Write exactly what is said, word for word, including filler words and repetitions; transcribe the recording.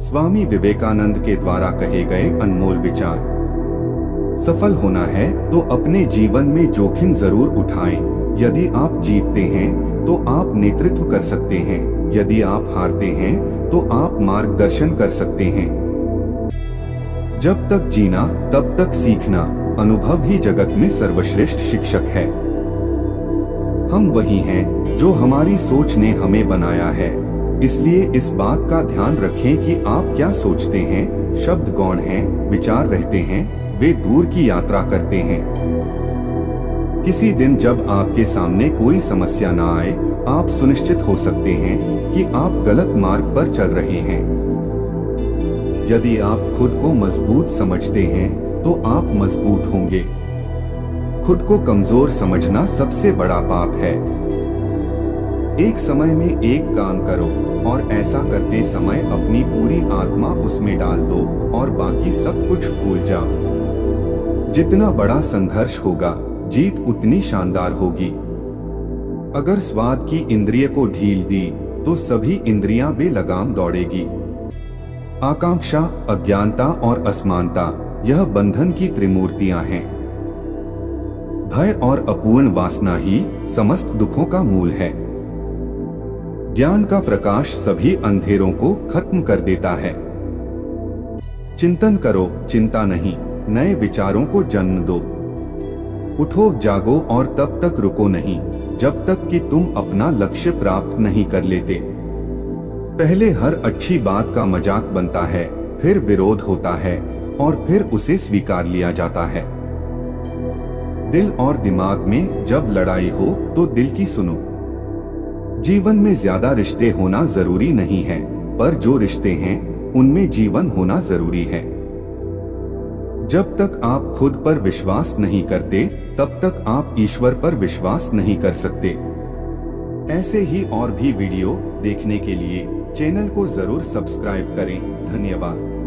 स्वामी विवेकानंद के द्वारा कहे गए अनमोल विचार। सफल होना है तो अपने जीवन में जोखिम जरूर उठाएं। यदि आप जीतते हैं तो आप नेतृत्व कर सकते हैं, यदि आप हारते हैं तो आप मार्गदर्शन कर सकते हैं। जब तक जीना तब तक सीखना, अनुभव ही जगत में सर्वश्रेष्ठ शिक्षक है। हम वही हैं जो हमारी सोच ने हमें बनाया है, इसलिए इस बात का ध्यान रखें कि आप क्या सोचते हैं। शब्द गौण हैं, विचार रहते हैं, वे दूर की यात्रा करते हैं। किसी दिन जब आपके सामने कोई समस्या न आए, आप सुनिश्चित हो सकते हैं कि आप गलत मार्ग पर चल रहे हैं। यदि आप खुद को मजबूत समझते हैं तो आप मजबूत होंगे। खुद को कमजोर समझना सबसे बड़ा पाप है। एक समय में एक काम करो और ऐसा करते समय अपनी पूरी आत्मा उसमें डाल दो और बाकी सब कुछ भूल जाओ। जितना बड़ा संघर्ष होगा, जीत उतनी शानदार होगी। अगर स्वाद की इंद्रिय को ढील दी तो सभी इंद्रियां बेलगाम दौड़ेगी। आकांक्षा, अज्ञानता और असमानता, यह बंधन की त्रिमूर्तियां हैं। भय और अपूर्ण वासना ही समस्त दुखों का मूल है। ज्ञान का प्रकाश सभी अंधेरों को खत्म कर देता है। चिंतन करो, चिंता नहीं, नए विचारों को जन्म दो। उठो, जागो और तब तक रुको नहीं जब तक कि तुम अपना लक्ष्य प्राप्त नहीं कर लेते। पहले हर अच्छी बात का मजाक बनता है, फिर विरोध होता है और फिर उसे स्वीकार लिया जाता है। दिल और दिमाग में जब लड़ाई हो तो दिल की सुनो। जीवन में ज्यादा रिश्ते होना जरूरी नहीं है, पर जो रिश्ते हैं उनमें जीवन होना जरूरी है। जब तक आप खुद पर विश्वास नहीं करते, तब तक आप ईश्वर पर विश्वास नहीं कर सकते। ऐसे ही और भी वीडियो देखने के लिए चैनल को जरूर सब्सक्राइब करें। धन्यवाद।